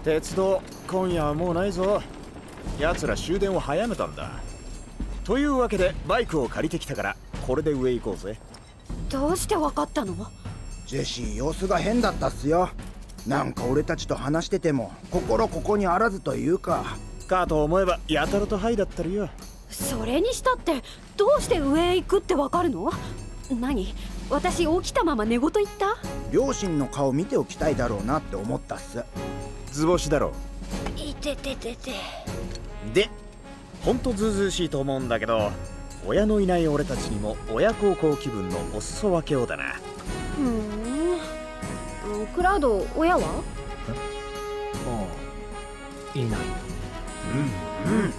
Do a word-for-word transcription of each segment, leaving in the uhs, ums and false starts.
鉄道今夜はもうないぞ。奴ら終電を早めたんだ。というわけでバイクを借りてきたからこれで上行こうぜ。 どうしてわかったの？ ジェシー様子が変だったっすよ。なんか俺たちと話してても心ここにあらずというか。 かと思えばやたらとハイだったりよ。 それにしたってどうして上へ行くってわかるの？何？私起きたまま寝言言った？ 両親の顔見ておきたいだろうなって思ったっす。 図星だろ。 いてててて。 でほんとずうずうしいと思うんだけど、親のいない俺たちにも親孝行気分のお裾分けをだな。 ふーん。クラウド、親は？ああ、いない。 うんうん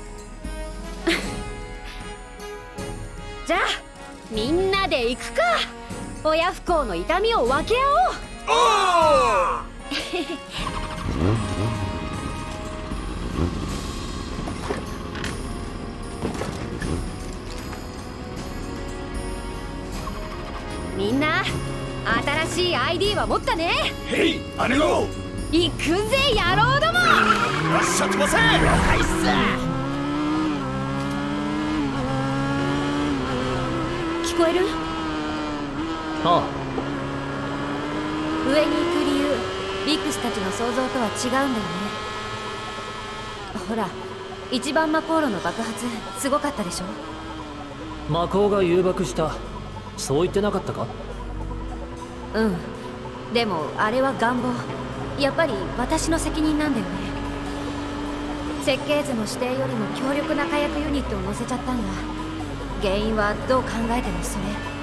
じゃあみんなで行くか。親不幸の痛みを分け合おう。おーみんな新しい アイディー は持ったね。 へい姉子、 行くぜ野郎ども。 よっしゃ飛ばせ。 了解っす。聞こえる？ ああ。 上に行く理由、ビックスたちの想像とは違うんだよね。ほら、一番魔航路の爆発すごかったでしょ。 魔鋼が誘爆した、そう言ってなかったか？ うん。でもあれは願望。やっぱり私の責任なんだよね。設計図の指定よりも強力な火薬ユニットを乗せちゃったんだ。原因はどう考えてもそれ。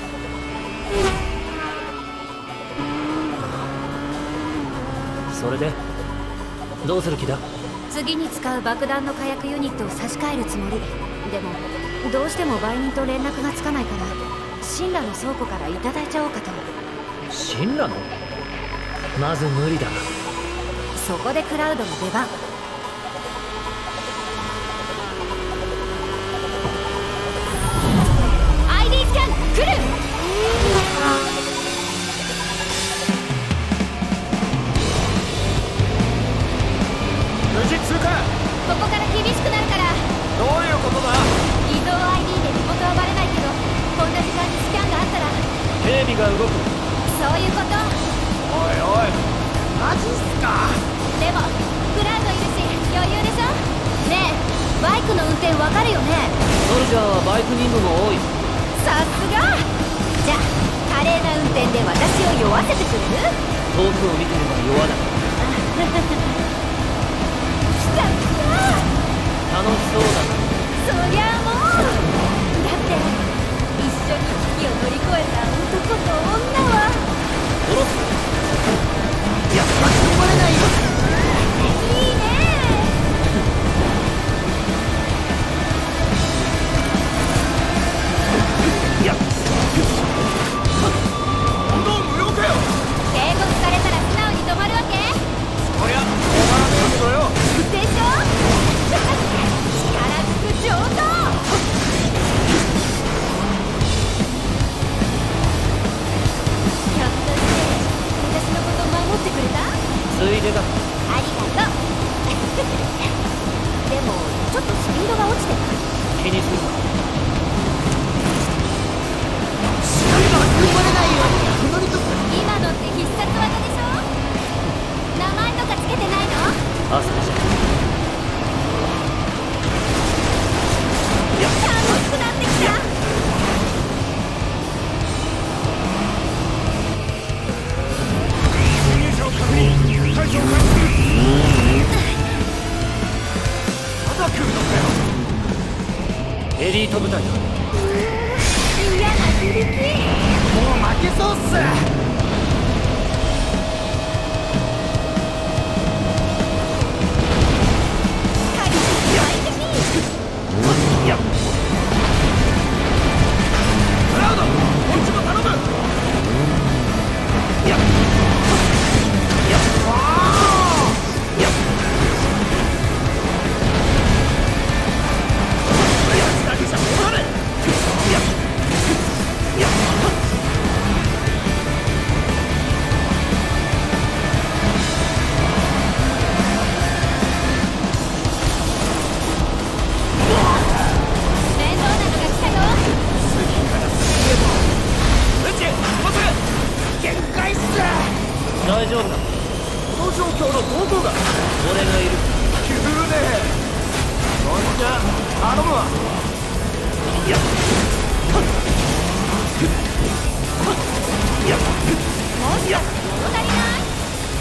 それでどうする気だ？ 次に使う爆弾の火薬ユニットを差し替えるつもり。でもどうしても売人と連絡がつかないから神羅の倉庫からいただいちゃおうかと。 神羅の？まず無理だ。 そこでクラウドの出番。アイディー スキャン来る。 無事通過。 ここから厳しくなるから。 どういうことだ？ 移動 アイディー で身元はバレないけど、こんな時間にスキャンがあったら。 警備が動く。 そういうこと。 おいおいマジっすか。 でもクラウドいるし余裕でしょ。ねえ、バイクの運転わかるよね？ ソルジャーはバイク任務も多い。 さすが。じゃあ華麗な運転で私を酔わせてくれる？ 遠くを見てれば酔わない。 来た来た。 楽しそうだな。 そりゃもう。だって一緒に危機を乗り越えた男と女は。 殺す。 やっぱり止まれないよ。 いいね。 いや本当無用かよ。 警告されたら素直に止まるわけ？ そりゃ止まらねえけどよ。 でしょ。力ずく上等。ひょっとして私のこと守ってくれた？ ついでだ。 ありがとう。でもちょっとスピードが落ちてる。 気にするな。 今のって必殺技でしょ？名前とかつけてないの？ 朝じゃ。 楽しくなってきた。 入場確認。会場確認。まだ来るのかよ。 エリート部隊だ。 嫌な響き。 もう負けそうっす。 いやクラウドこっちも頼む。 いやいやいややつだけじゃ終われ。 丈夫だ。 この状況のどこが。 俺がいる。 急ね。そんじゃ頼むわ。いやいやもう少し物足りない？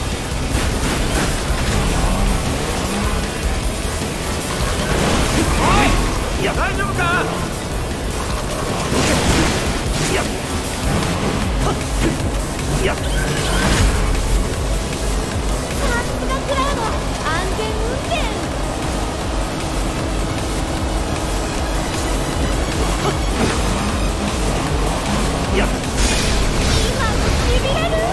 いや大丈夫か。いやいやさすがクラウド、安全運転。 いや今のしびれる。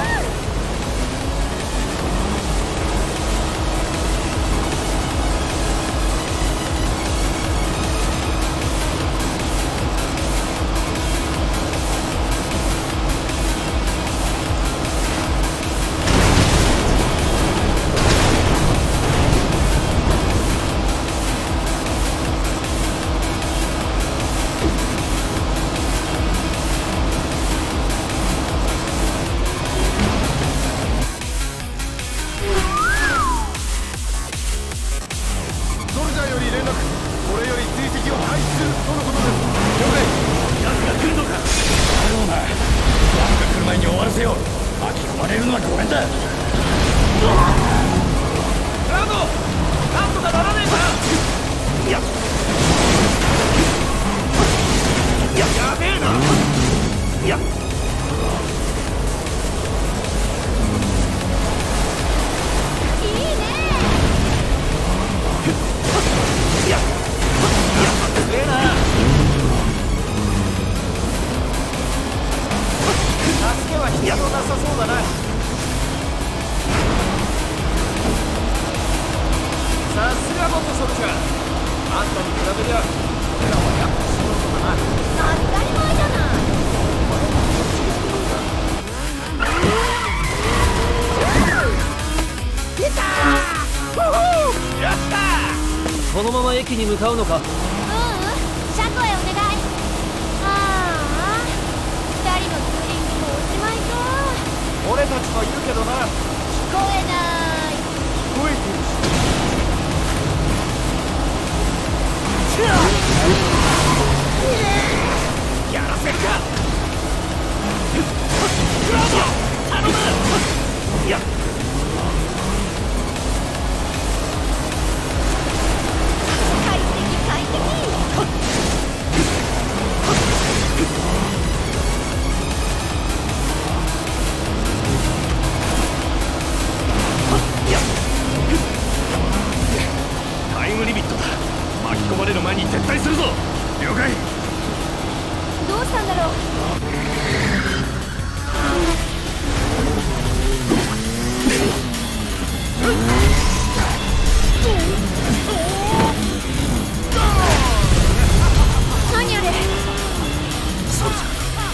このまま駅に向かうのか。 ううん、車庫へお願い。ああ、二人のツーリングもおしまいか。 俺たちもいるけどな。 聞こえない。 聞こえてるし。やらせるか。クラウド頼む。いや快適快適。 タイムリミットだ。巻き込まれる前に撤退するぞ。了解。 どうしたんだろう。何あれ。 そうじゃ。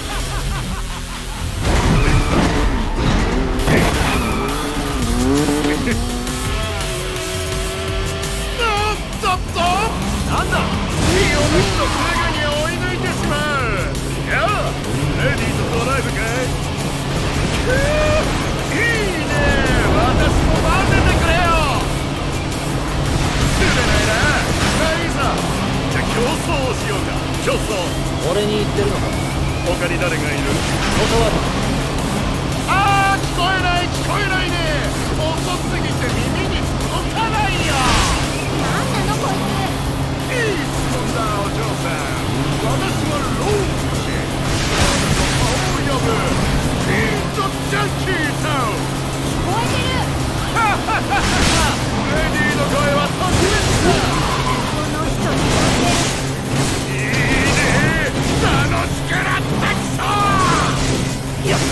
ちょっとなんだ。いいお主のすぐに追い抜いてしまう。やあ、レディーとドライブかい。くーいいね。私も混ぜてくれよ。釣れないな。まあいいさ。じゃあ競争をしようか。競争。 俺に言ってるのか。 他に誰がいる。 断る。 ああ、聞こえない聞こえないね。遅すぎて耳に届かないよ。 なんなのこいつ。 いい質問だお嬢さん。私はロープで顔を呼ぶピントジャンキータウン。 聞こえてる。 ハハハハハ。レディーの声は特別だ。 この人に似てる。 いいね。楽しくなってきた。いや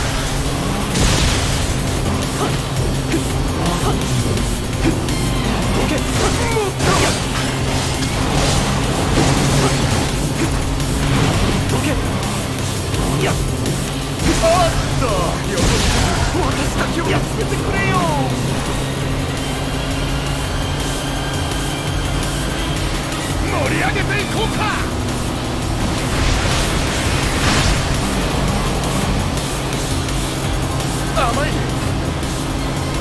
どけ。もっと。どけ。いやおっとよろしく。私たちをやっつけてくれよ。盛り上げていこうか。甘いね。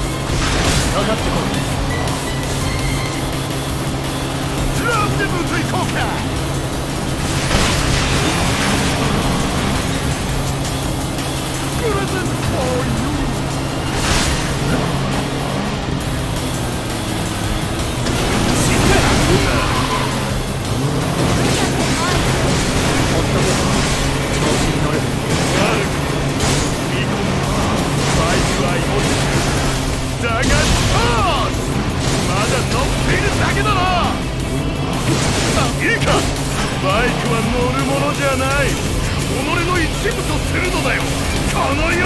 のようにね。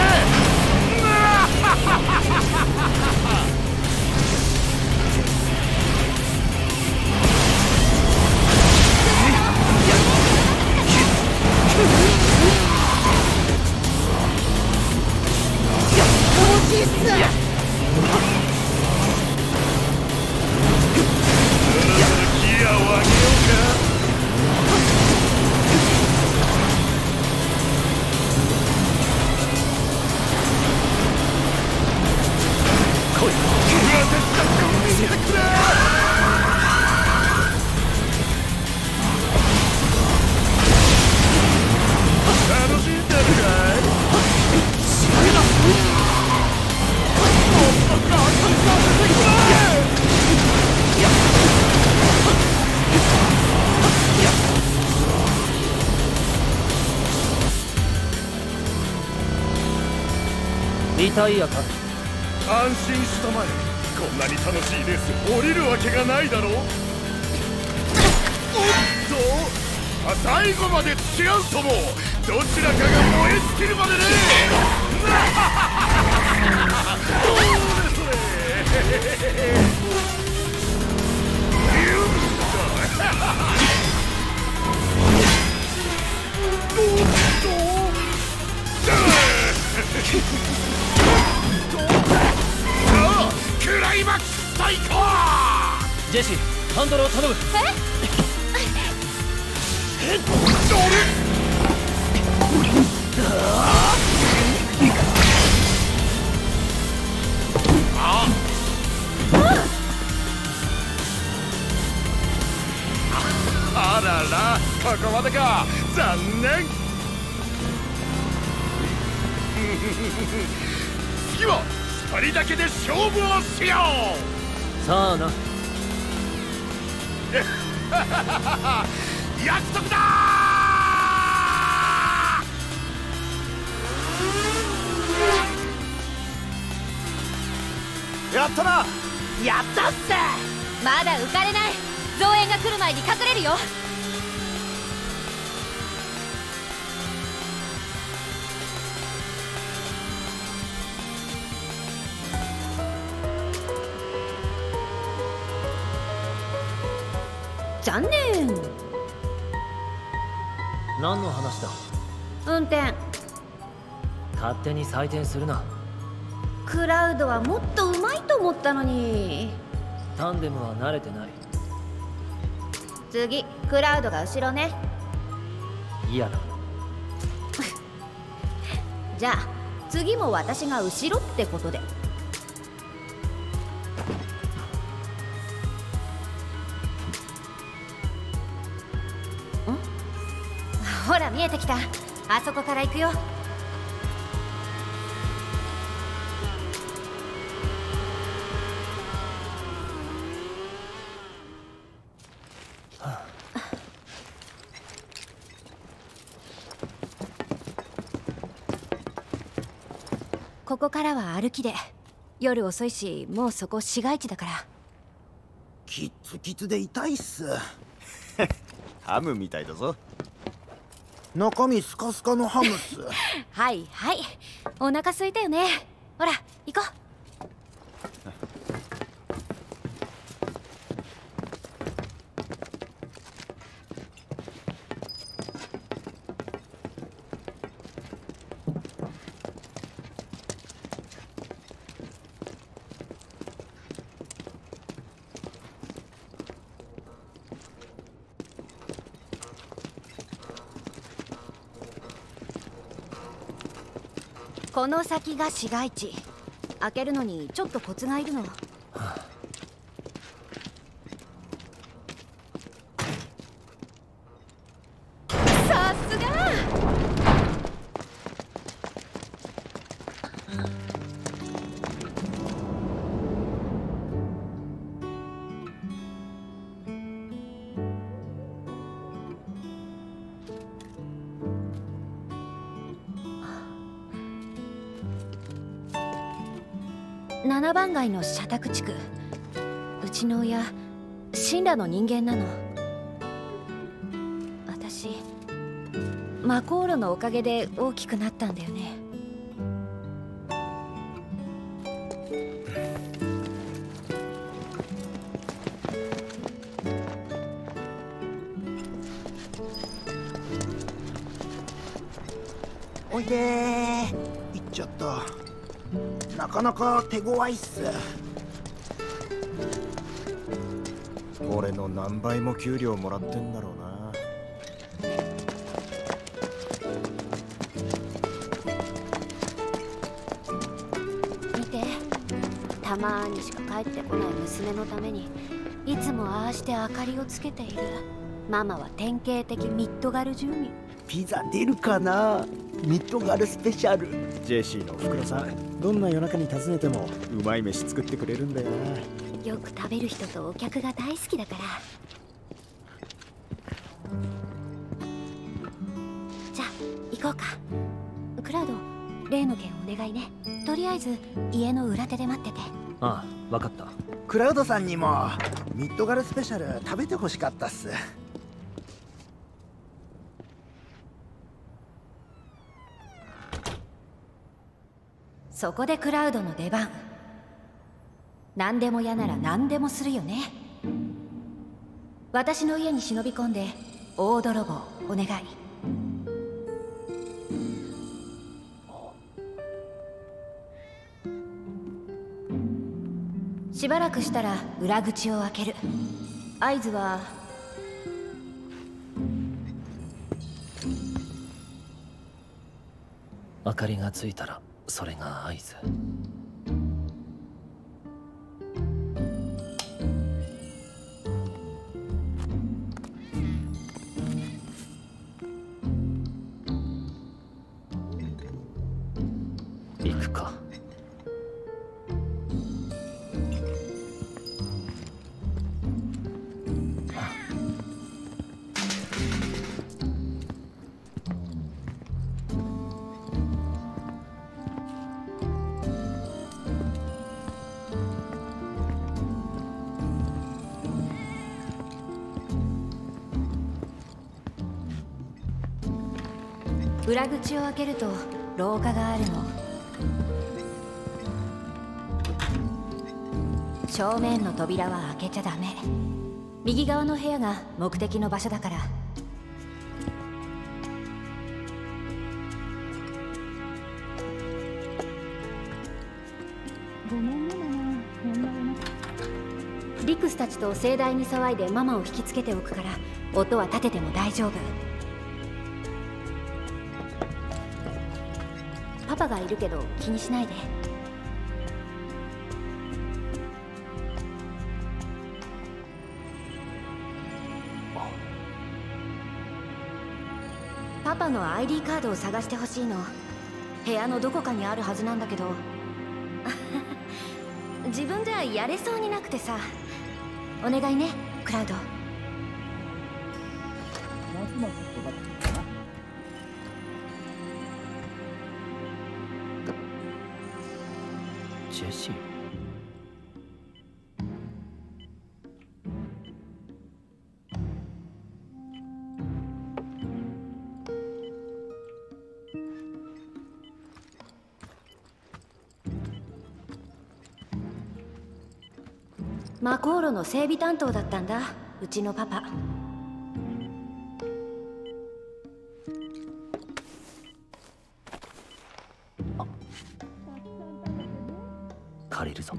リタイアか。 安心したまえ。こんなに楽しいレース降りるわけがないだろう。おっと、あ、最後まで付き合うともどちらかが燃え尽きるまでね。どうでそれ。おっとクライマックス最高。 ジェシー、ハンドルを頼む。 えっ、ああらら、ここまでか。残念。次はふたりだけで勝負をしよう。 さあな。 約束だー。やったな。 やったっす。まだ浮かれない。増援が来る前に隠れるよ。残念。 何の話だ。 運転。 勝手に採点するな。 クラウドはもっと上手いと思ったのに。 タンデムは慣れてない。 次、クラウドが後ろね。 嫌だ。 じゃあ次も私が後ろってことで。ん？ほら見えてきた。あそこから行くよ。ここからは歩きで。夜遅いし、もうそこ市街地だから。 キッツキツで痛いっす。 ハムみたいだぞ。 中身スカスカのハムっす。 はいはい、お腹空いたよね。ほら行こう。この先が市街地。開けるのにちょっとコツがいるの。さすが。七番街の社宅地区。うちの親神羅の人間なの。私マコーロのおかげで大きくなったんだよね。 おいでー。行っちゃった。なかなか手強いっす。 俺の何倍も給料もらってんだろうな。 見て、たまーにしか帰ってこない娘のためにいつもああして明かりをつけている。ママは典型的ミッドガル住民。 ピザ出るかな。ミッドガルスペシャル。 ジェシーのおふくろさん、どんな夜中に訪ねてもうまい飯作ってくれるんだよな。 よく食べる人とお客が大好きだから。じゃあ行こうか。クラウド、例の件お願いね。とりあえず家の裏手で待ってて。 ああ、分かった。 クラウドさんにもミッドガルスペシャル食べてほしかったっす。 そこでクラウドの出番。何でも嫌なら何でもするよね。私の家に忍び込んで大泥棒お願い。しばらくしたら裏口を開ける。合図は明かりがついたらそれが合図。行くか。 裏口を開けると廊下があるの。正面の扉は開けちゃダメ。右側の部屋が目的の場所だから。ごめんねママ、問題なく。リクスたちと盛大に騒いでママを引きつけておくから、音は立てても大丈夫。パパがいるけど気にしないで。パパの アイディー カードを探してほしいの。部屋のどこかにあるはずなんだけど自分じゃやれそうになくてさ。お願いね、クラウド。 ジェシー。 マコーロの整備担当だったんだ、うちのパパ。 借りるぞ。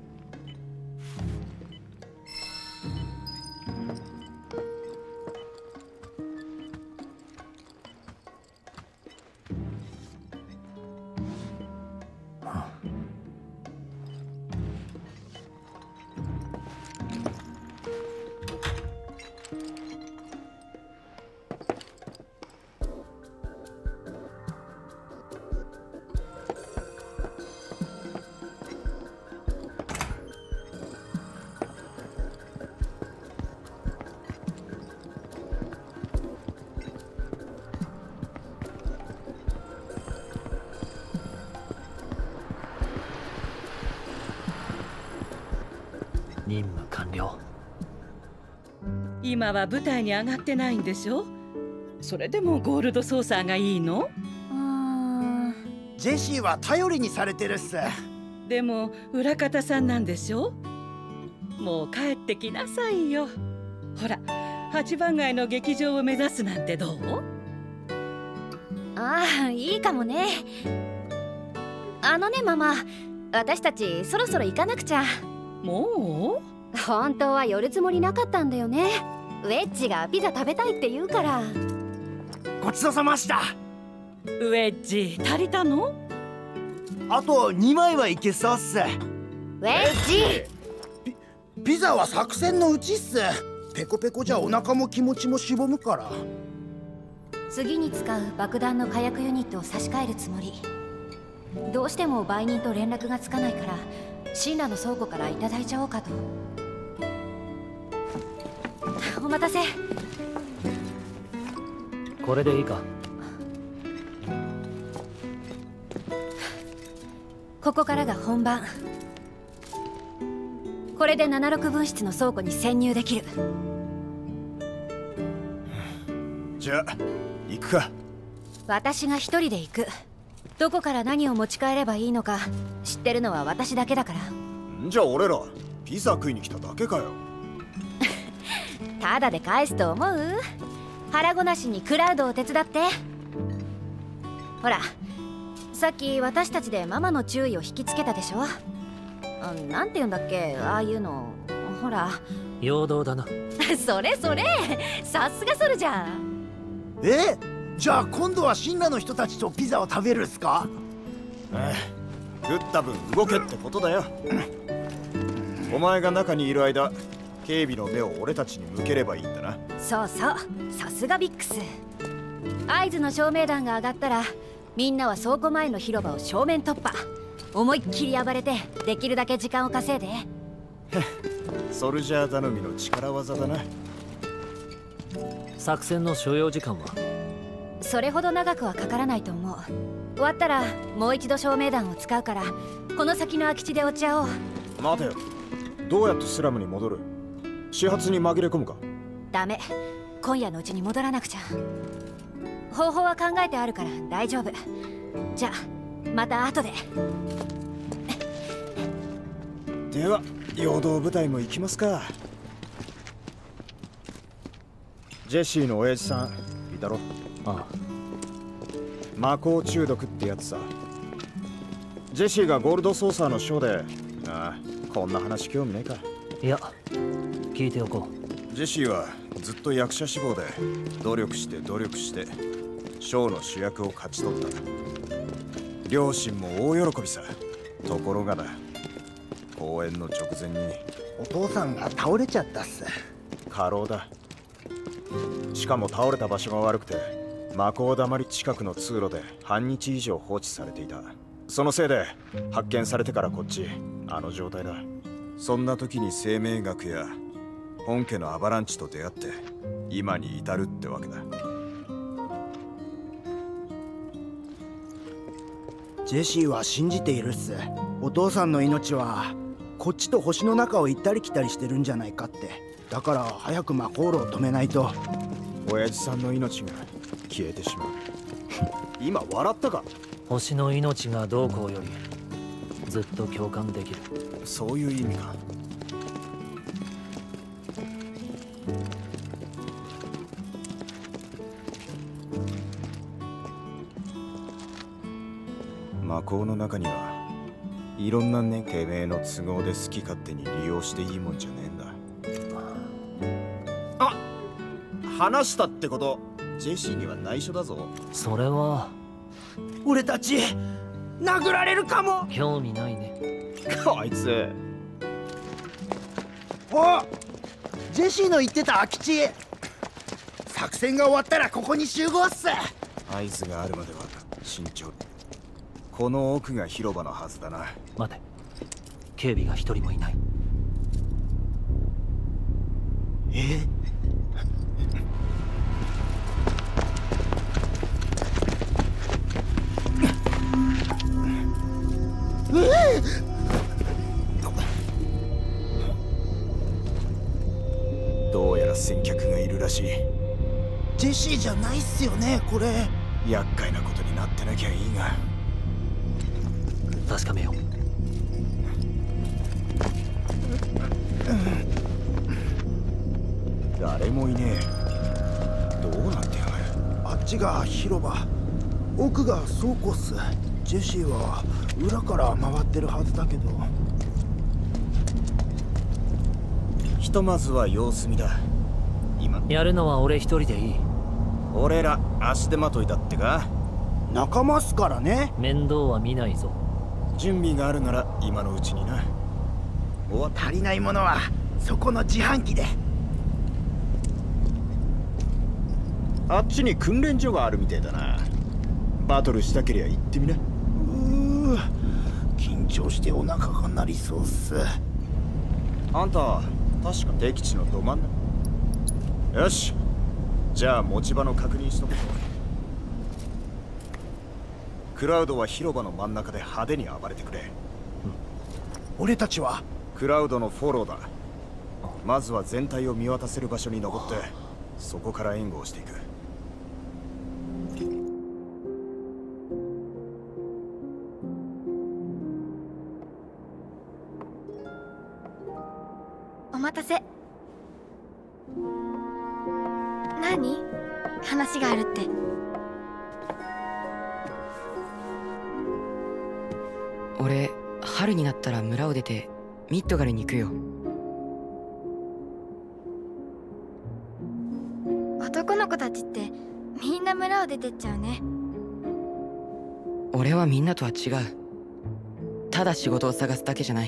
任務完了。 今は舞台に上がってないんでしょ。 それでもゴールドソーサーがいいの？ うーん。 ジェシーは頼りにされてるっす。 でも裏方さんなんでしょ？もう帰ってきなさいよ。ほら、八番街の劇場を目指すなんてどう？ ああ、いいかもね。あのねママ、私たちそろそろ行かなくちゃ。 もう？ 本当は寄るつもりなかったんだよね。ウェッジがピザ食べたいって言うから。 ごちそうさました。 ウェッジ足りたの？ あとにまいはいけそうっす。 ウェッジ、 ピ、ピザは作戦のうちっす。ペコペコじゃお腹も気持ちもしぼむから。 次に使う爆弾の火薬ユニットを差し替えるつもり。どうしても売人と連絡がつかないからシンラの倉庫からいただいちゃおうかと。お待たせ。 これでいいか？ ここからが本番。これでななじゅうろくぶん室の倉庫に潜入できる。 じゃあ行くか。 私が一人で行く。どこから何を持ち帰ればいいのか知ってるのは私だけだから。 じゃあ俺らピザ食いに来ただけかよ。 ただで返すと思う？腹ごなしにクラウドを手伝って。ほら、さっき私たちでママの注意を引きつけたでしょ。あ、なんて言うんだっけ、ああいうの。ほら、 陽動だな。 それそれ、さすがソルジャー。 え、じゃあ今度はシンラの人たちとピザを食べるっすか？ ええ、食った分動けってことだよ。お前が中にいる間、警備の目を俺たちに向ければいいんだな。 そうそう、さすがビックス。合図の照明弾が上がったらみんなは倉庫前の広場を正面突破。思いっきり暴れてできるだけ時間を稼いで。 ソルジャー頼みの力技だな。 作戦の所要時間は？ それほど長くはかからないと思う。終わったらもう一度照明弾を使うからこの先の空き地で落ち合おう。 待てよ、どうやってスラムに戻る？始発に紛れ込むか？ ダメ、今夜のうちに戻らなくちゃ。方法は考えてあるから大丈夫。じゃあまた後で。 では陽動部隊も行きますか。ジェシーの親父さんいたろ？ ああ。 魔法中毒ってやつさ。ジェシーがゴールドソーサーのショーで。ああ、こんな話興味ねえか？ いや、聞いておこう。ジェシーはずっと役者志望で努力して努力してショーの主役を勝ち取った。両親も大喜びさ。ところがだ、公演の直前にお父さんが倒れちゃったっす。 過労だ。しかも倒れた場所が悪くて魔法だまり近くの通路で半日以上放置されていた。そのせいで発見されてからこっちあの状態だ。そんな時に生命学や本家のアバランチと出会って今に至るってわけだ。 ジェシーは信じているっす。お父さんの命はこっちと星の中を行ったり来たりしてるんじゃないかって。だから早く魔法炉を止めないと。 親父さんの命が消えてしまう。今笑ったか？ う。星の命がどうこうよりずっと共感できる。 そういう意味か。魔法の中にはいろんなね、てめえの都合で好き勝手に利用していいもんじゃねえんだ。あ、話したってことジェシーには内緒だぞ。 それは俺たち殴られるかも。 興味ないね。 こいつ。 お、ジェシーの言ってた空き地。作戦が終わったらここに集合っす。 合図があるまでは慎重に。この奥が広場のはずだな。 待て、警備が一人もいない。 え？ どうやら先客がいるらしい。 ジェシーじゃないっすよねこれ。 厄介なことになってなきゃいいが。 確かめよう。 誰もいねえ。どうなってやがる。 あっちが広場、奥が倉庫っす。ジェシーは裏から回ってるはずだけど。 ひとまずは様子見だ。今やるのは俺一人でいい。 俺ら足手まといだってか。 仲間っすからね。 面倒は見ないぞ。 準備があるなら今のうちにな。終わった。 足りないものはそこの自販機で。 あっちに訓練所があるみてえだな。バトルしたけりゃ行ってみな。 うー緊張してお腹が鳴りそうっす。 あんた確か敵地のど真ん中。よし、じゃあ持ち場の確認しとくぞ。クラウドは広場の真ん中で派手に暴れてくれ。 俺たちはクラウドのフォローだ。まずは全体を見渡せる場所に登って、そこから援護をしていく。 お待たせ。何？話があるって。 俺、春になったら村を出てミッドガルに行くよ。 男の子たちってみんな村を出てっちゃうね。 俺はみんなとは違う。ただ仕事を探すだけじゃない。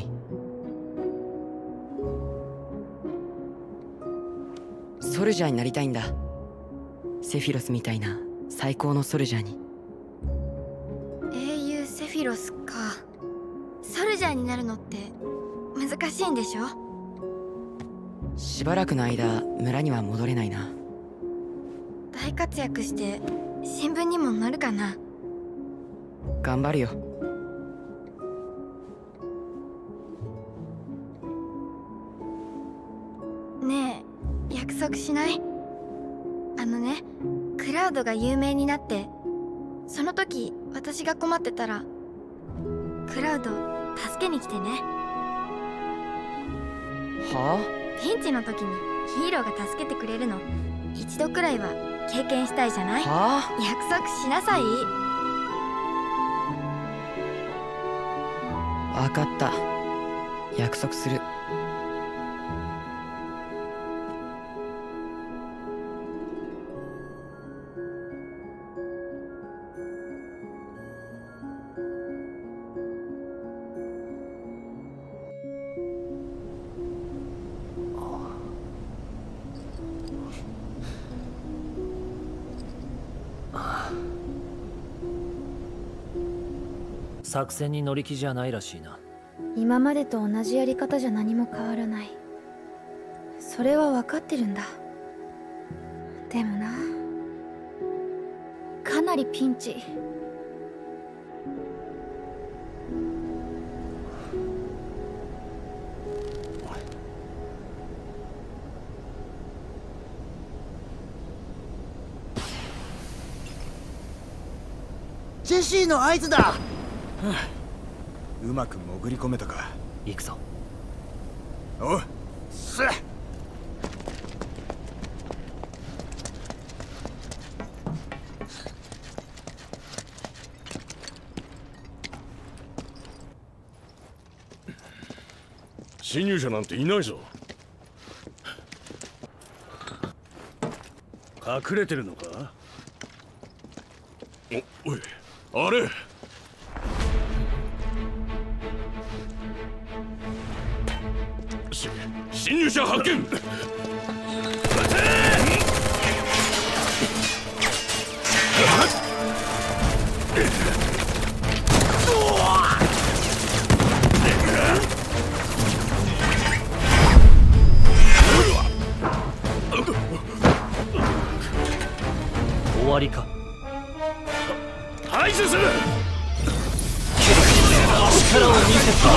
ソルジャーになりたいんだ。セフィロスみたいな最高のソルジャーに。 英雄セフィロスか。ソルジャーになるのって難しいんでしょ？ しばらくの間村には戻れないな。 大活躍して新聞にも載るかな。 頑張るよ。 ねえ、約束しない？あのね、クラウドが有名になってその時私が困ってたらクラウド助けに来てね。 はあ？ピンチの時にヒーローが助けてくれるの一度くらいは経験したいじゃない？ はあ？ 約束しなさい。 わかった。約束する。 作戦に乗り気じゃないらしいな。 今までと同じやり方じゃ何も変わらない。それは分かってるんだ。でもな、かなりピンチ。 ジェシーの合図だ。 うまく潜り込めたか。 行くぞ。 おう。すっ。 侵入者なんていないぞ。隠れてるのか？お、おい、あれ。し、侵入者発見。 終わりか。 排除する。 力を見せた。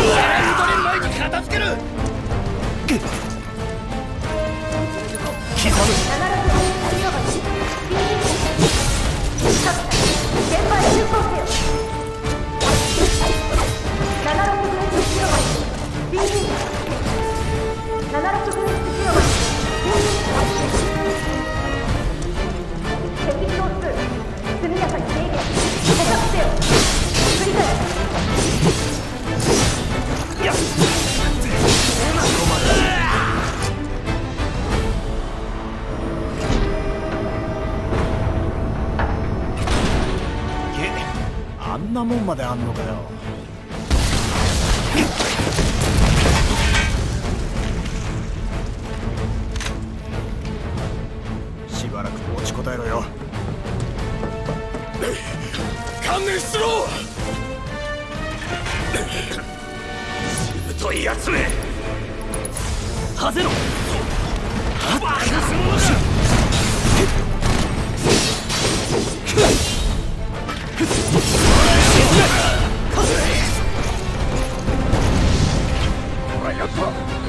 前に片付ける。 気づあんなもんまであんのかよ。しばらく持ちこたえろよ。 観念しろ。しぶといやつめ。はぜろ。バカすものだ。ほらやった。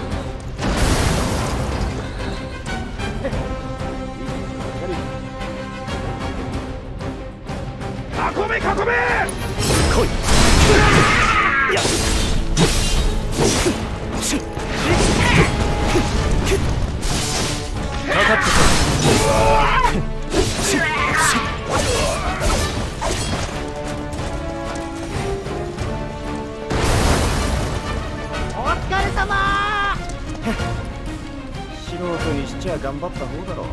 囲め囲め。来い。やっ。かかってこい。 お疲れ様。素人にしちゃ頑張った方だろう。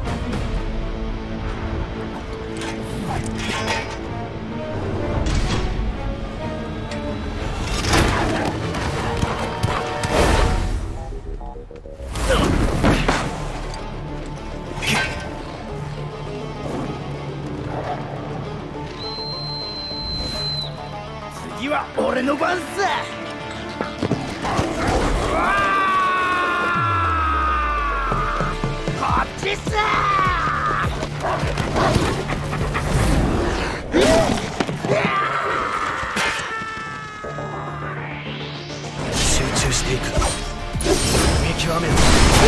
次は俺の番さ。こっちさ。集中していく。見極める。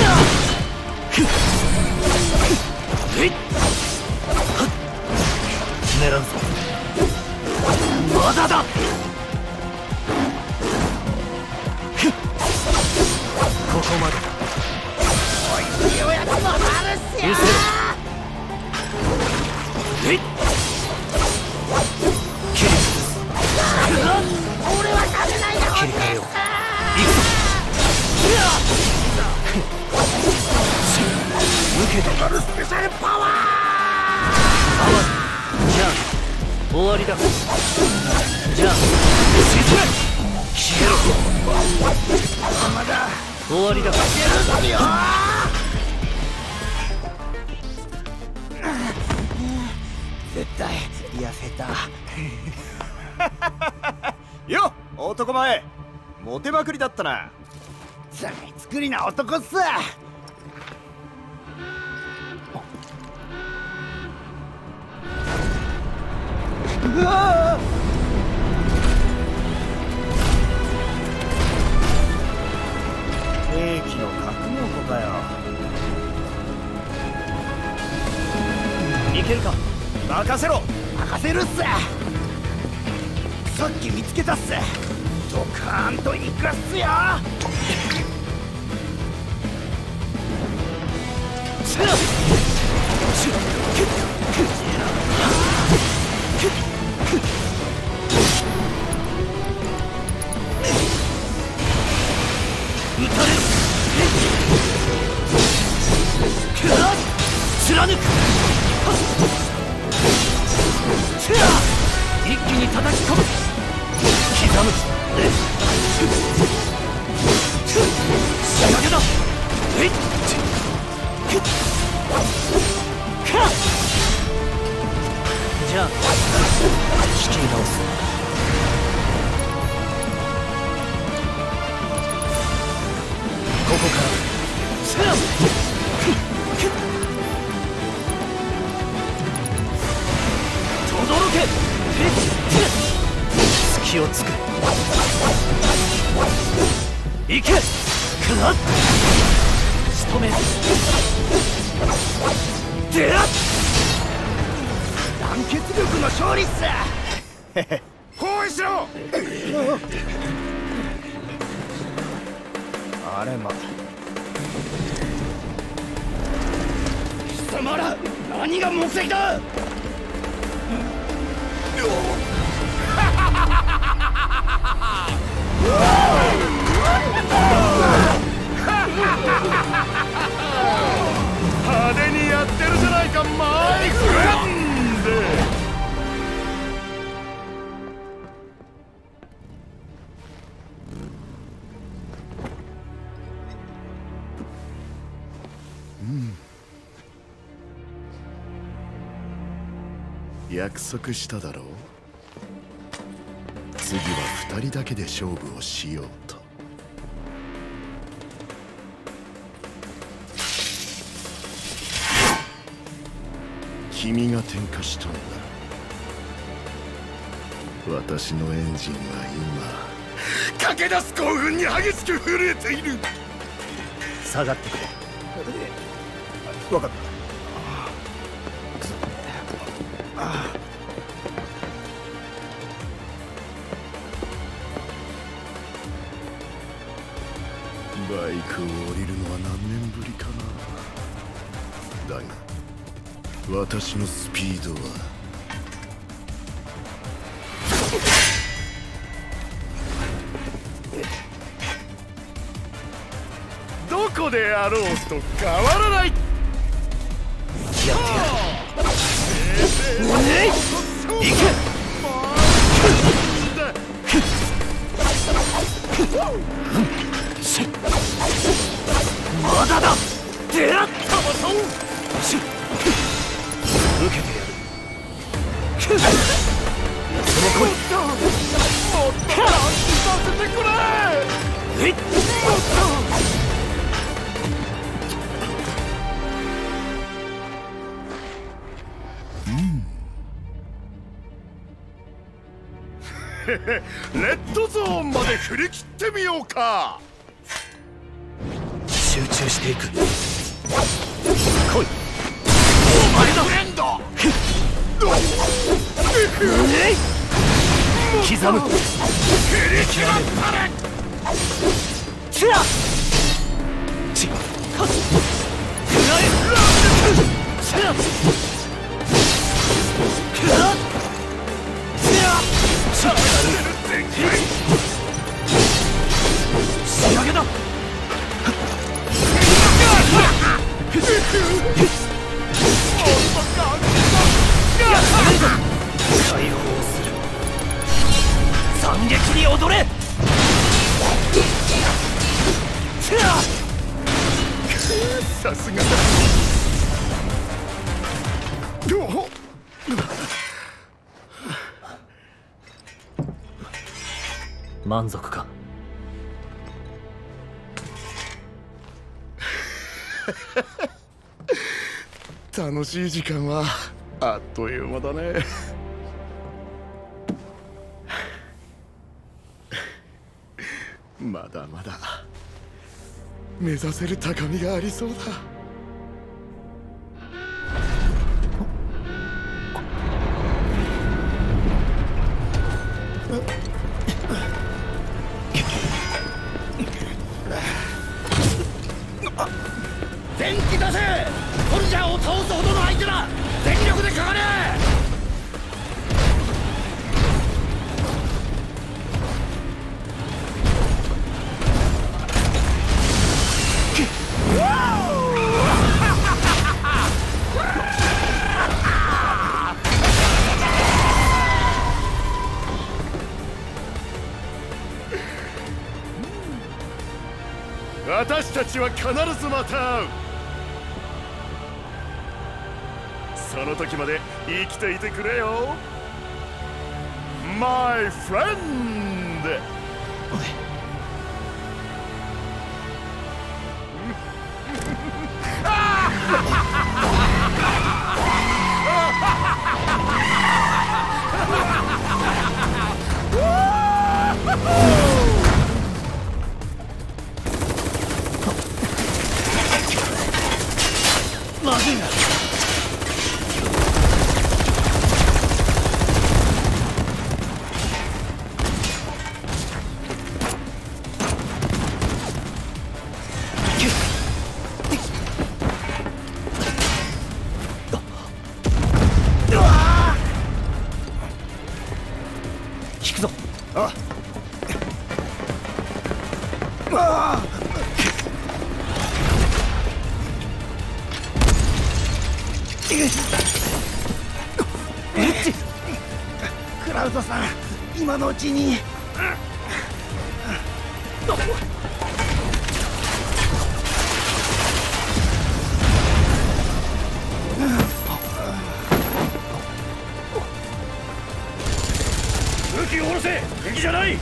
狙うぞ。まだだ。ここまで。おいしいおやつもあるっすよ。見せろ。えい。切り崩す。俺は食べないでほしい。切り替えよう。行くぞ。受けてやるスペシャルパワー。パワー。じゃあ終わりだ。じゃあ沈め。消えろ。まだ終わりだ。絶対痩せた。 よっ男前、モテまくりだったな。 罪作りな男っす。うわー。 兵器の格納庫かよ。 いけるか。 任せろ。 任せるっす。さっき見つけたっす。ドカーンといくっすよ。撃たれる。貫く。一気に叩き込む。刻む。仕掛けだ。えい。じゃあ仕切り直す。ここから轟け。隙をつく。行け。くらっ。仕留める。 でらっ団結力の勝利っす。 包囲しろ。 あれま貴様ら何が目的だ。 派手にやってるじゃないかマイフレンド。 約束しただろう。次は二人だけで勝負をしようと。君が点火したんだ。私のエンジンは今駆け出す興奮に激しく震えている。 下がってくれ。 分かった。 バイクを降りるのは何年ぶりかな。だが私のスピードはどこであろうと変わらない。 やってやる。ねい行け。まだだ。でらっタマソン。受けてやる。その声。もっと感じさせてくれ。えい。もっと。 レッドゾーンまで振り切ってみようか。 集中していく。来い。 お前のフレンド。 刻む。 振り切らったれ。 チラ。チラ。かす。くらえ。チラ。くら。チラ。仕上げだ。解放する。惨劇に踊れ。 さすがだ。 満足か。 楽しい時間はあっという間だね。まだまだ目指せる高みがありそうだ。 電気出せ。トルジャーを倒すほどの相手だ。全力でかかれ。 私たちは必ずまた会う。その時まで生きていてくれよ、My friend。 まだ引くぞ。 あああクラウドさん、今のうちに。 武器を下ろせ。敵じゃない。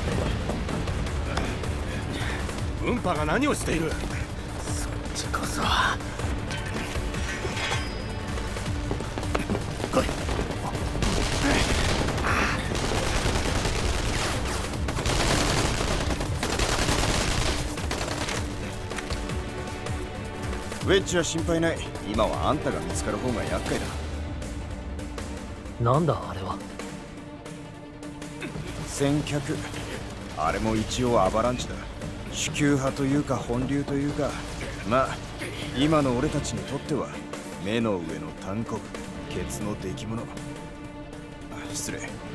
ウンパが何をしている。 そっちこそ。来い。ウェッジは心配ない。今はあんたが見つかる方が厄介だ。 なんだあれは。 先客。あれも一応アバランチだ。主級派というか本流というか、まあ今の俺たちにとっては目の上の単国、ケツの出来物。失礼。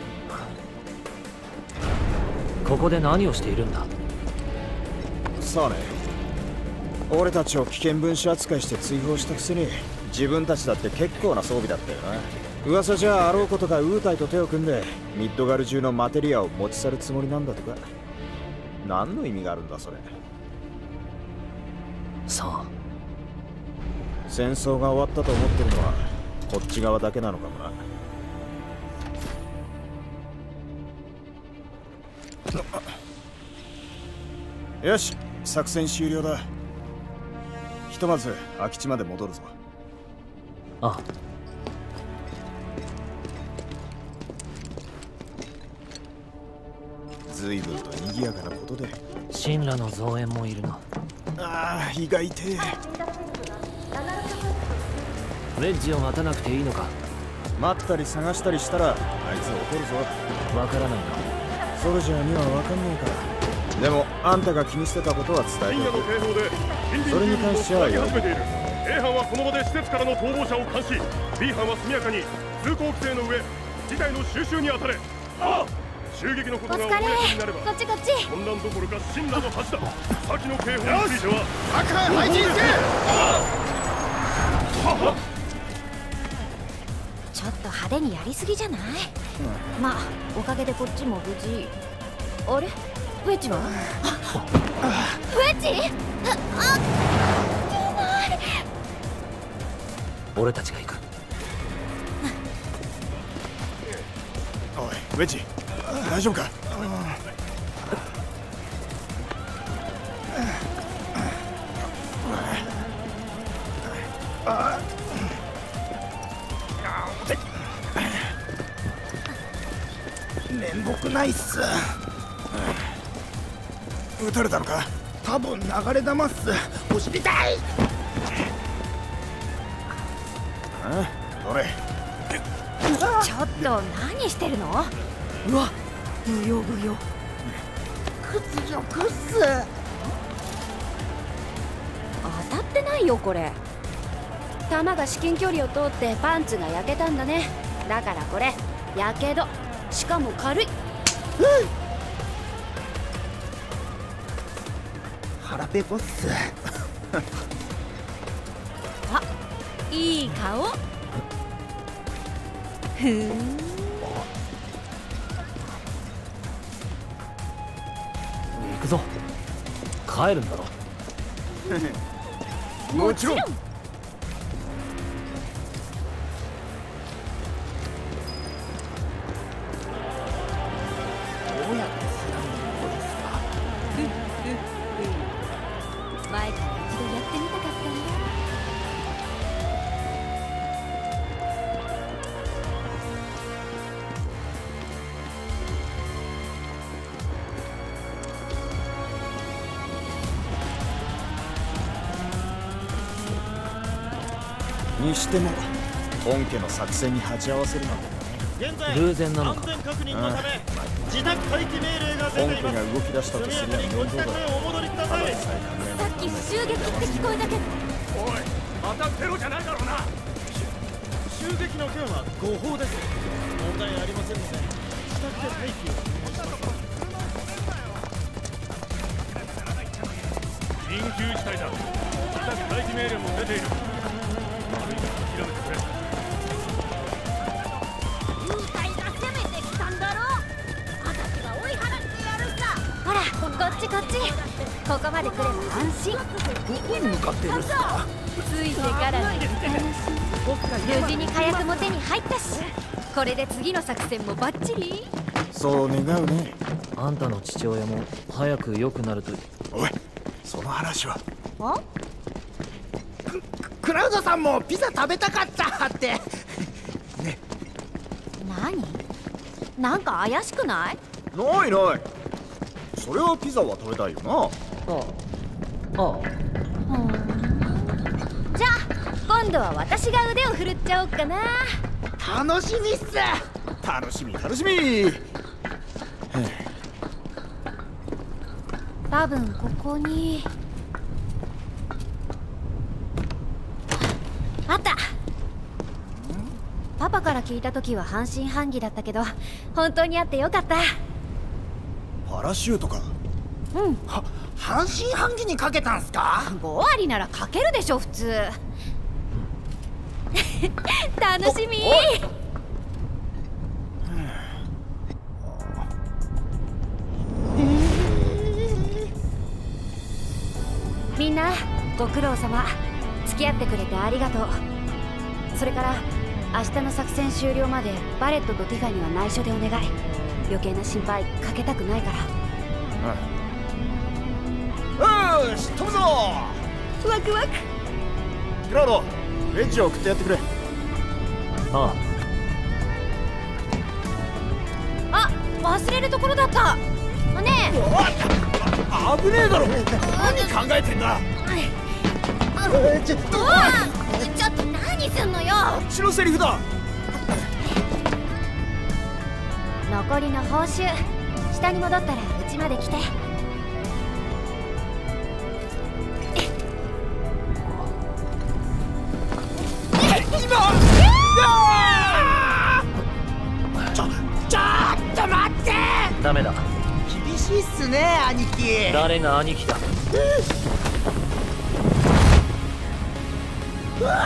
ここで何をしているんだ。 さあね、俺たちを危険分子扱いして追放したくせに、自分たちだって結構な装備だったよな。噂じゃあろうことかウータイと手を組んでミッドガル中のマテリアを持ち去るつもりなんだとか。何の意味があるんだそれ。 さあ、 戦争が終わったと思ってるのはこっち側だけなのかもな。よし、作戦終了だ。ひとまず空き地まで戻るぞ。 ああ。 随分と賑やかなことで。 神羅の増援もいるな。 ああ、胃が痛え。 ウェッジを待たなくていいのか。 待ったり探したりしたらあいつ怒るぞ。 わからないな。 ソルジャーにはわかんないから。でもあんたが気にしてたことは伝えておく。それに関してはよ。 A 班はこの場で施設からの逃亡者を監視。 B 班は速やかに通行規制の上事態の収拾に当たれ。ああ、襲撃のことが公になればこっちこっち。 混乱どころか神羅の恥だ。先の警報については赤配置してちょっと派手にやりすぎじゃない。うん、まあおかげでこっちも無事。あれ、ウェッジは。ウェッジ。あ、出ない。 俺たちが行く。 おいウェッジ、大丈夫か。面目ないっす。撃たれたのか。多分流れ弾っす。お尻痛い。あ、どれ。 ちょっと何してるの。うわ、ブヨブヨ。屈辱っす。当たってないよこれ。弾が至近距離を通ってパンツが焼けたんだね。だからこれやけど。しかも軽い。うん、 腹ペコっす。 あ、いい顔。ふん。行くぞ。帰るんだろ。 もちろん。 前から一度やってみたかったんだ。 にしても本家の作戦に鉢合わせるなんて。 偶然なのか。 安全確認のため自宅待機命令が出本ています。 家が動き出したとすりゃ面倒だ。 お戻りください。 さっき襲撃って聞こえたけど。 おい、またテロじゃないだろうな。襲撃の件は誤報です。問題ありませんので自宅で待機を。 命令も出ている。悪いが諦めてくれ。 部隊が攻めてきたんだろ。私が追い払ってやるさ。ほらこっちこっち。ここまで来れば安心。 どこに向かってるんですか？ ついてからの無事に火薬も手に入ったし、これで次の作戦もバッチリ。 そう願うね。 あんたの父親も早く良くなると。 おい、その話は。 あ？ クラウドさんもピザ食べたかったってね。 何？なんか怪しくない？ ないない。それはピザは食べたいよな。 ああ。 じゃあ今度は私が腕を振るっちゃおうかな。 楽しみっす。 楽しみ楽しみ。 多分ここにあった。パパから聞いた時は半信半疑だったけど、本当にあってよかった。 パラシュートか。 うん。 は半信半疑にかけたんすか？ ご割ならかけるでしょ普通。楽しみ。みんなご苦労様。付き合ってくれてありがとう。それから明日の作戦終了までバレットとティファには内緒でお願い。余計な心配かけたくないから。 よし飛ぶぞ。 ワクワク。 クラウド、レッジを送ってやってくれ。 ああ、忘れるところだった。ねえ。 あ、危ねえだろ。何考えてんだ。 ちょっとちょっと何すんのよ。 こっちのセリフだ。 残りの報酬、下に戻ったらうちまで来て。 ちょ、ちょっと待って。 ダメだ。 厳しいっすね兄貴。 誰が兄貴だ。 うわ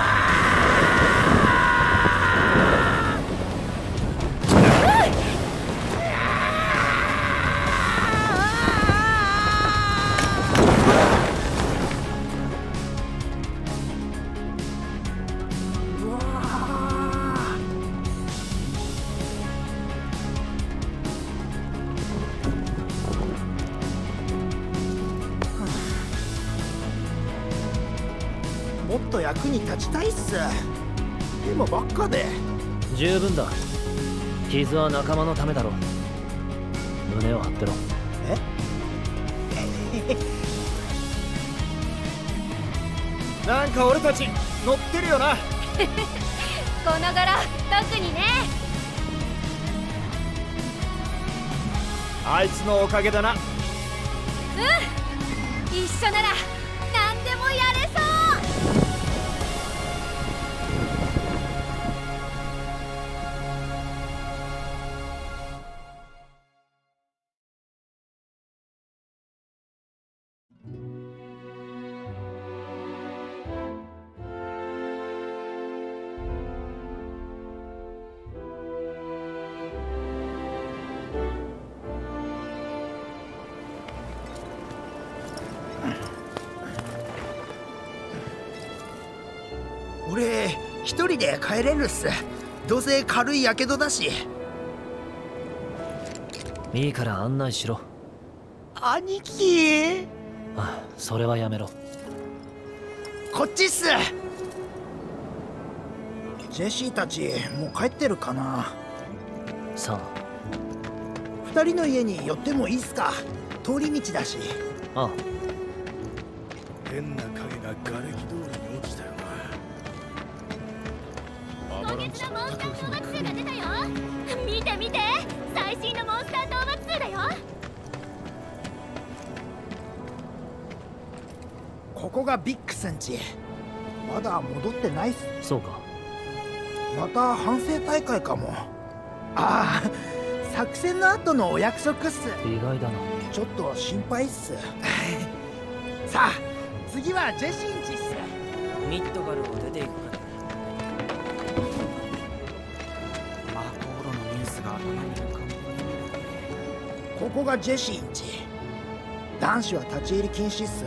もっと役に立ちたいっす。でもばっかで。 十分だ。傷は仲間のためだろ。胸を張ってろ。 えなんか俺たち乗ってるよな。 この頃特にね。 あいつのおかげだな。 うん、一緒なら何でもやれそう。 俺一人で帰れるっす。どうせ軽いやけどだし。 いいから案内しろ。 兄貴。 あ、それはやめろ。 こっちっす。ジェシーたちもう帰ってるかな。 さあ、 二人の家に寄ってもいいっすか？通り道だし。 ああ。 変な影が瓦礫通りに落ちたよな。 今月のモンスター討伐数が出たよ。見て見て、最新のモンスター討伐数だよ。 ここがビックスんち。まだ戻ってないっす。 そうか。 また反省大会かも。ああ、作戦の後のお約束っす。 意外だな。 ちょっと心配っす。さあ次はジェシーんちっす。 ミッドガルを出ていくか。 マコーロのニュースが頭に浮かんで。 ここがジェシーんち。男子は立ち入り禁止っす。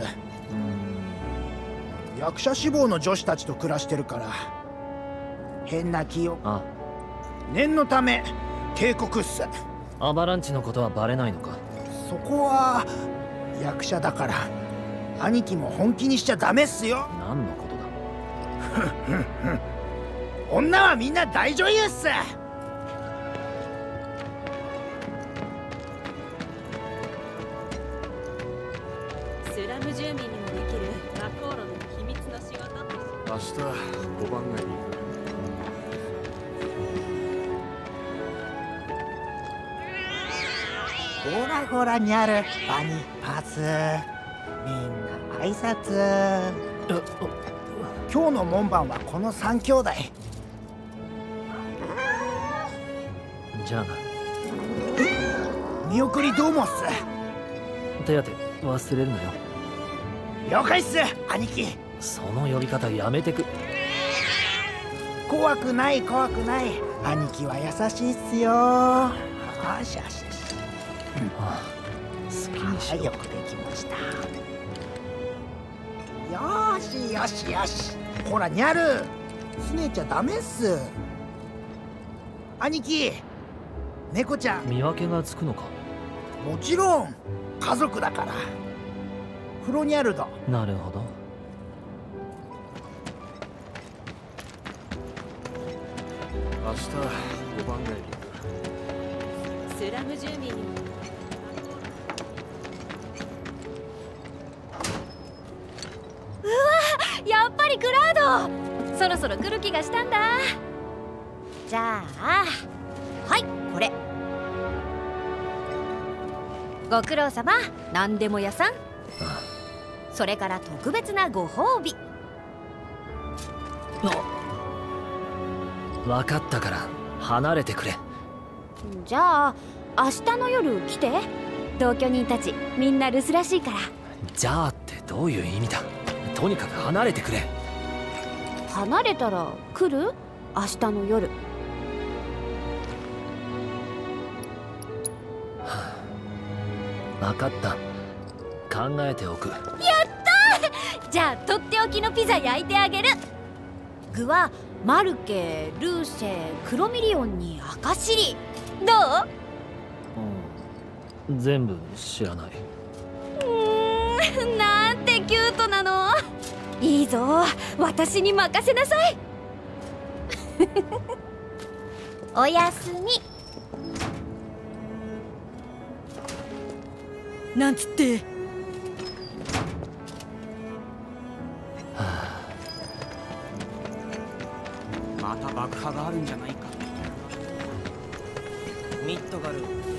役者志望の女子たちと暮らしてるから、変な気を。 ああ、 念のため警告っす。 アバランチのことはバレないのか。 そこは役者だから、兄貴も本気にしちゃダメっすよ。 何のことだ。 女はみんな大女優っす。 スラム住民にもできるマコーロの秘密の仕事。 明日ごばん街に行く。 ほらほらにゃるバニパス、みんな挨拶。今日の門番はこの三兄弟。 じゃあな。 見送りどうもっす。 手当忘れるなよ。 了解っす兄貴。 その呼び方やめてく。 怖くない怖くない、兄貴は優しいっすよ。よしよしよし。 ああ、好きにしよう。 よくできました。よしよしよし。ほらにゃる、すねちゃダメっす。兄貴、猫ちゃん見分けがつくのか。 もちろん家族だから。フロニャルド。 なるほど。 明日ごばん街に行く。 スラム住民にも。 うわ、やっぱりクラウド。そろそろ来る気がしたんだ。じゃあ、はい、これ。ご苦労様。何でも屋さん。それから特別なご褒美。 分かったから離れてくれ。 じゃあ明日の夜来て。同居人たちみんな留守らしいから。 じゃあってどういう意味だ。とにかく離れてくれ。 離れたら来る？明日の夜。 分かった、考えておく。 やったー。じゃあとっておきのピザ焼いてあげる。具はマルケ、ルーシェ、クロミリオンに赤シリ。どう？ うん、全部知らない。 うーん、なんてキュートなの。いいぞ、私に任せなさい。おやすみ。 なんつって。 また爆破があるんじゃないか。 ミッドガル。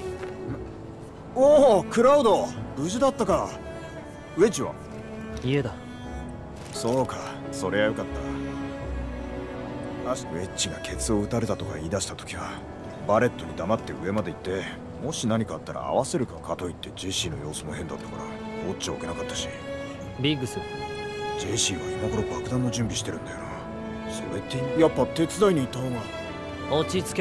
おお、クラウド、無事だったか。ウェッジは？ 家だ。 そうか、そりゃよかった。ウェッジがケツを打たれたとか言い出した時はバレットに黙って上まで行って、もし何かあったら合わせるかかといってジェシーの様子も変だったから放っちゃおけなかったし。 ビッグス、 ジェシーは今頃爆弾の準備してるんだよな。それってやっぱ手伝いに行った方が。 落ち着け。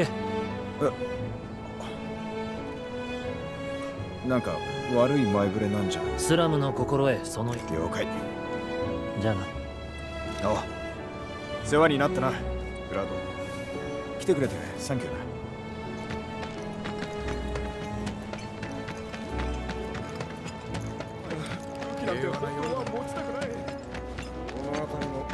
え、なんか悪い前触れなんじゃない？ スラムの心得その了解。 じゃあな。 ああ、世話になったなクラウド。来てくれてサンキューな。なんて本当は持ちたくない。この辺りも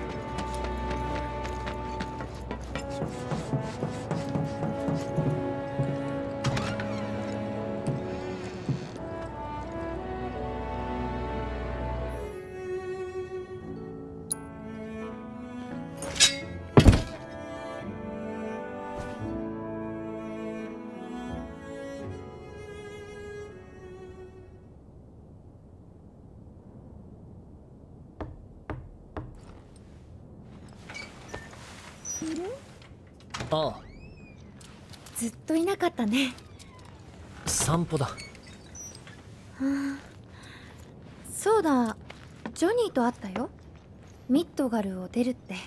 ああ、 ずっといなかったね。 散歩だ。 そうだ、ジョニーと会ったよ。 ミッドガルを出るって。 ん？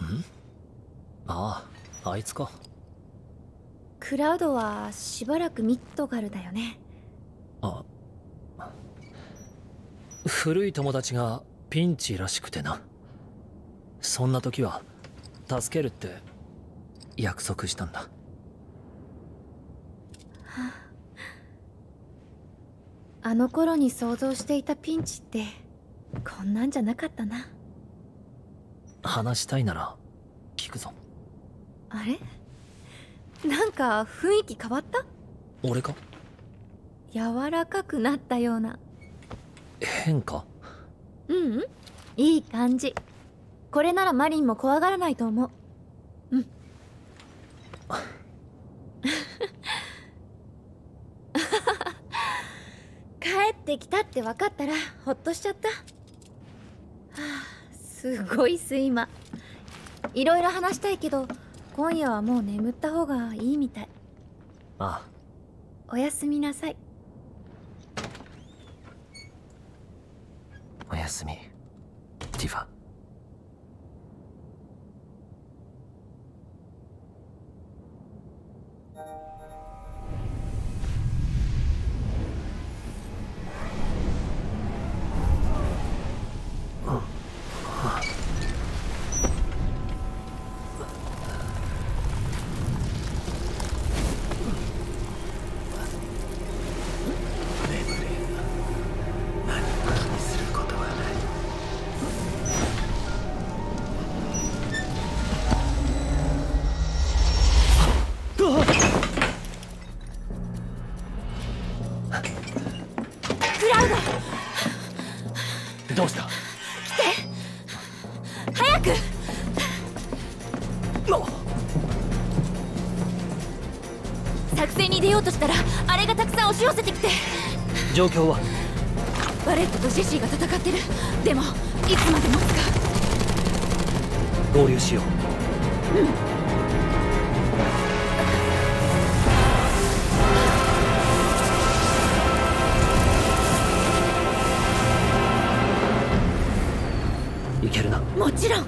ああ、あいつか。 クラウドはしばらくミッドガルだよね。 あ、古い友達がピンチらしくてな。そんな時は助けるって約束したんだ。 あの頃に想像していたピンチってこんなんじゃなかったな。 話したいなら聞くぞ。 あれ？なんか雰囲気変わった？ 俺か？ 柔らかくなったような。 変か？ ううん、いい感じ。これならマリンも怖がらないと思う。うん。帰ってきたって分かったらほっとしちゃった。はあ、すごい睡魔。いろいろ話したいけど今夜はもう眠った方がいいみたい。 ああ。おやすみなさい。 おやすみ、ティファ。どうした？ 来て！早く！作戦に出ようとしたらあれがたくさん押し寄せてきて。 状況は？ バレットとジェシーが戦ってる。でもいつまで持つか。 合流しよう。 うん。 いけるな。 もちろん。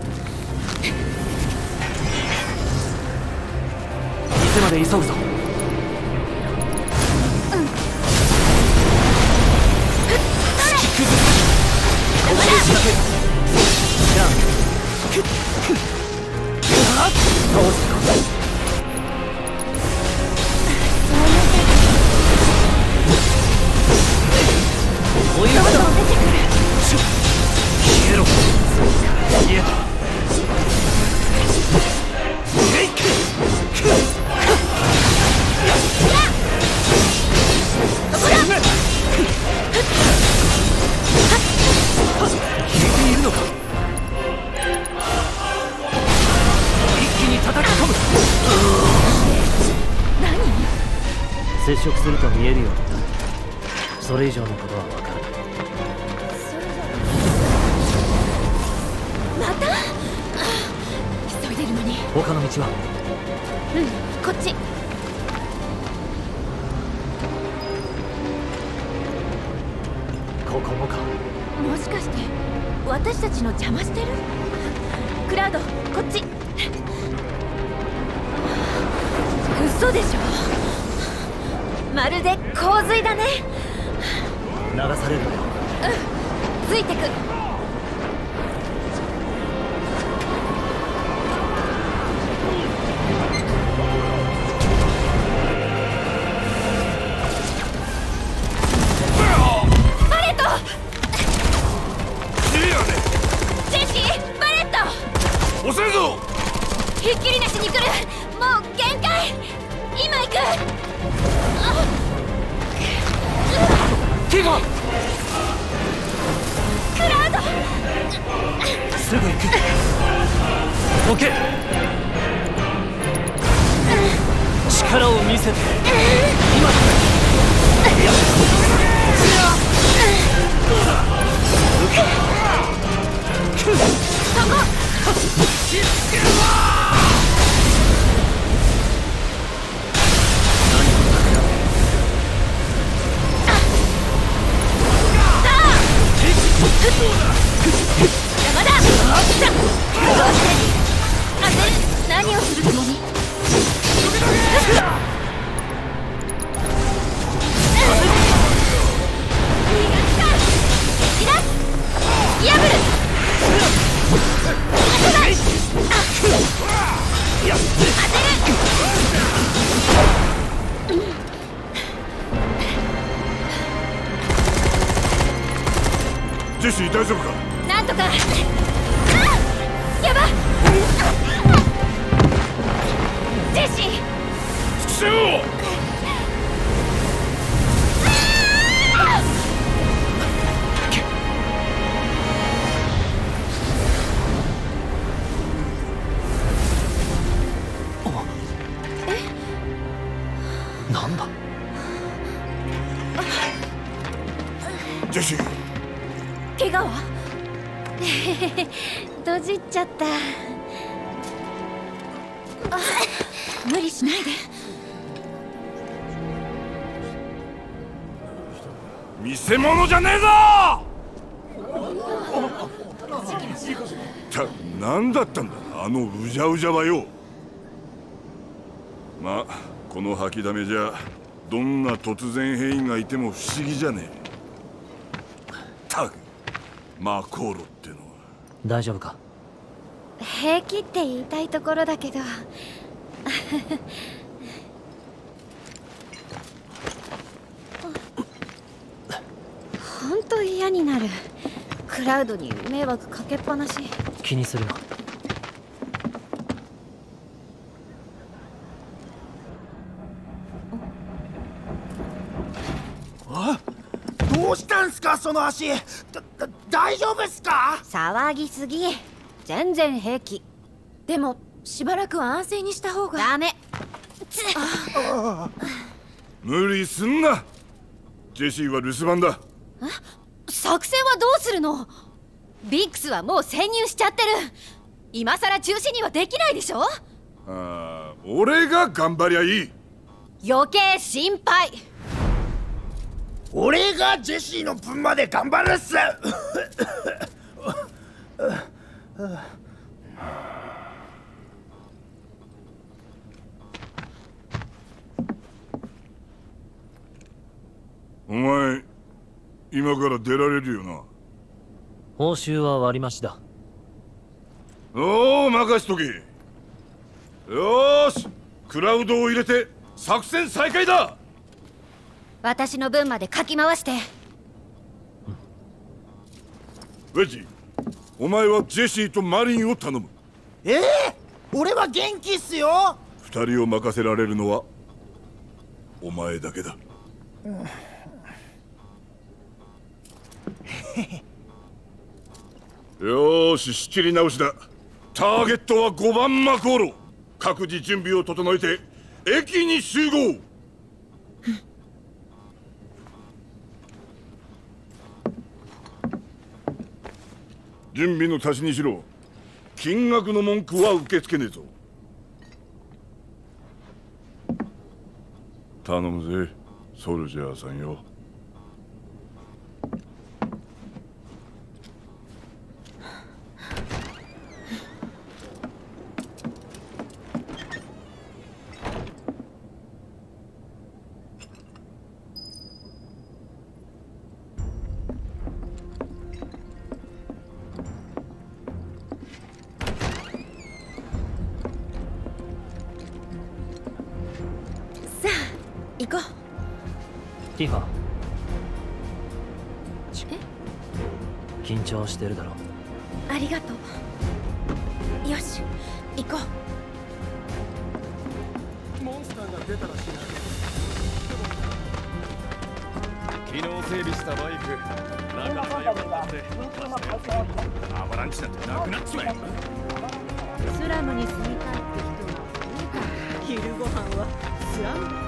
店まで急ぐぞ。 うん。 ここで仕掛ける。じゃあ倒すか。追い上げだ。消えろ。消えた。消えているのか。一気に叩き込む。 何？ 接触すると見えるようになる。それ以上のことは分からない。 また？急いでるのに。 他の道は？ うん、こっち。 ここもか。 もしかして私たちの邪魔してる？クラウド、こっち。嘘でしょ。まるで洪水だね。 流されるのよ。 うん、ついてく。 遅いぞ。 ひっきりなしに来る。もう限界。今行く。 ティファ！ クラウド！ すぐ行く。オッケー。力を見せて。今だ。 そこ！邪魔だ。 ジェシー大丈夫か？ なんとか。やばっ。ジェシー。 伏せろ。 なんだ？ ジェシー。 怪我は？閉じっちゃった。あ、無理しないで。 見せ物じゃねえぞ。た、何だったんだあのうじゃうじゃはよ。まあこの吐きだめじゃどんな突然変異がいても不思議じゃねえ。たくマコーロってのは大丈夫か？ 平気って言いたいところだけどほんと嫌になる。クラウドに迷惑かけっぱなし。 気にするな。 あ、どうしたんすかその足。だだ大丈夫っすか？ 騒ぎすぎ。全然平気。でもしばらくは安静にした方が。ダメ。 無理すんな。ジェシーは留守番だ。 作戦はどうするの？ビックスはもう潜入しちゃってる。今さら中止にはできないでしょ。 ああ、俺が頑張りゃいい。 余計心配。 俺がジェシーの分まで頑張るっす。 お前今から出られるよな？ 報酬は割増だ。 おお、任しとけ。よーし、クラウドを入れて作戦再開だ。 私の分までかき回して。 ウェッジ、お前はジェシーとマリンを頼む。 ええー、俺は元気っすよ。 二人を任せられるのはお前だけだ。 うんよーし、仕切り直しだ。ターゲットはごばんマコーロ。各自準備を整えて駅に集合。準備の足しにしろ。金額の文句は受け付けねえぞ。頼むぜ、ソルジャーさんよ。 行こう。 ティファ。 え？ 緊張してるだろ。 ありがとう。よし、行こう。モンスターが出たらしいな。昨日整備したバイク、中が良かったってアバランチなんてなくなっちまえ。 スラムに住みたいって人は昼ご飯はスラム。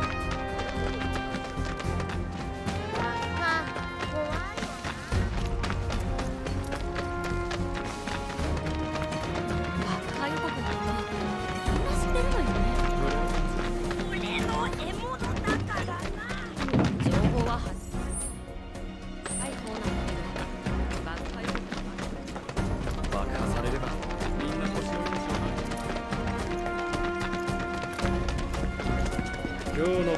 今日の分の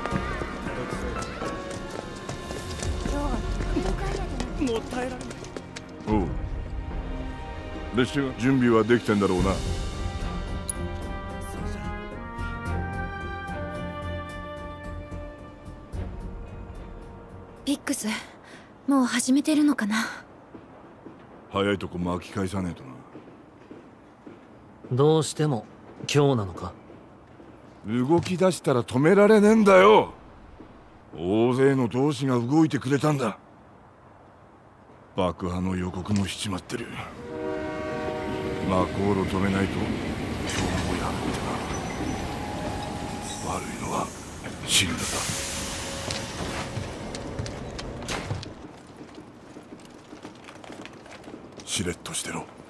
もったいられない。 おう、列車準備はできてんだろうな。 ビックス、もう始めてるのかな。 早いとこ巻き返さねえとな。 どうしても今日なのか。 動き出したら止められねえんだよ。大勢の同志が動いてくれたんだ。爆破の予告もしちまってる。マコールを止めないと今日もやってな。悪いのはシルダだ。しれっとしてろ。